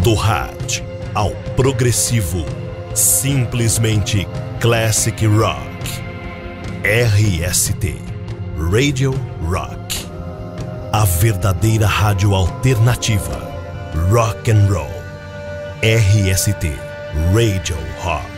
Do hard ao progressivo, simplesmente classic rock. RST Radio Rock, a verdadeira rádio alternativa rock and roll. RST Radio Rock.